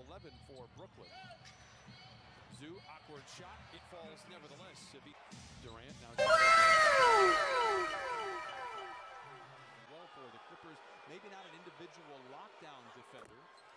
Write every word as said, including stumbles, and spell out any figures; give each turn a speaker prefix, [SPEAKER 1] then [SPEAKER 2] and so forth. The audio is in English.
[SPEAKER 1] eleven for Brooklyn. Zoo, awkward shot. It falls nevertheless. Durant now. Well for the Clippers. Maybe not an individual lockdown defender.